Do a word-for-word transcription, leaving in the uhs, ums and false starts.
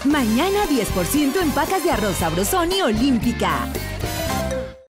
Mañana diez por ciento en pacas de arroz Sabrosón y Olímpica.